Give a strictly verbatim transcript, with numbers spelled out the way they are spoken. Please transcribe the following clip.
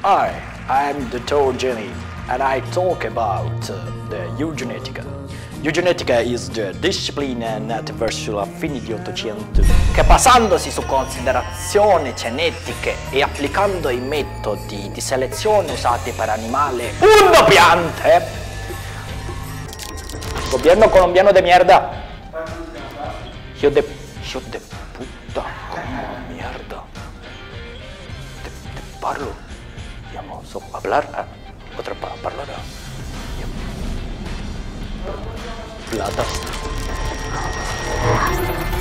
Hi, I'm Doctor Jenny, and I talk about uh, the eugenetica. Eugenetica is the disciplina nata verso la fine di Ottocento che, basandosi su considerazioni genetiche e applicando i metodi di selezione usati per animali punto piante, gobierno colombiano de mierda, hijo de, hijo de puta, como mierda, te, te parlo, llamo, so, hablar, ah, otra para hablar, ah. Plata.